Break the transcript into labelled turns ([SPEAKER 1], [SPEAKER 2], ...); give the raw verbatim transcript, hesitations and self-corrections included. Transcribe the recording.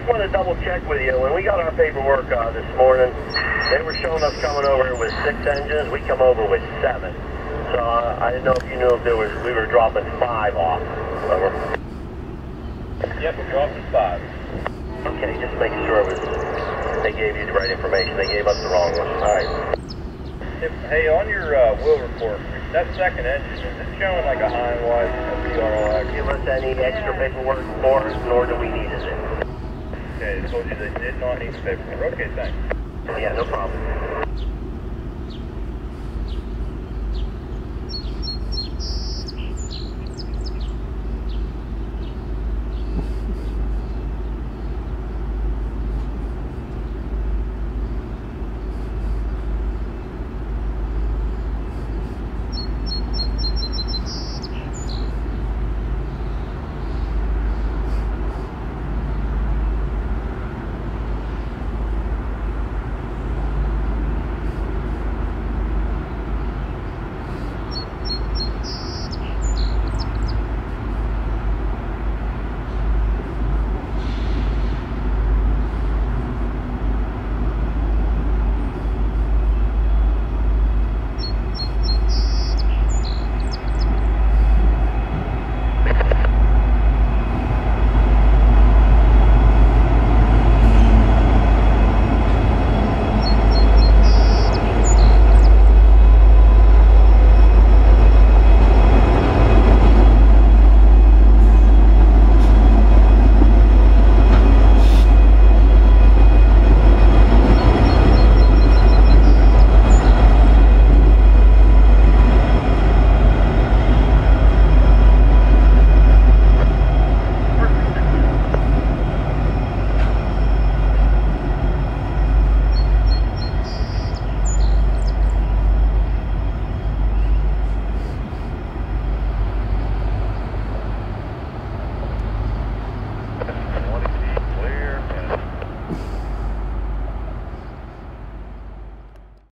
[SPEAKER 1] just wanted to double check with you. When we got our paperwork uh, this morning, they were showing us coming over with six engines. We come over with seven. So uh, I didn't know if you knew if there was we were dropping five off. Over.
[SPEAKER 2] Yep, we're dropping five.
[SPEAKER 1] Okay, just making sure it was. They gave you the right information. They gave us the wrong one. All right.
[SPEAKER 2] If, hey, on your uh, wheel report, that second engine, is it showing like a high and wide V R L X?
[SPEAKER 1] Give us any extra paperwork for us, nor do we need it.
[SPEAKER 2] Okay, I told you they did not need the paperwork. Okay, thanks.
[SPEAKER 1] Yeah, no problem.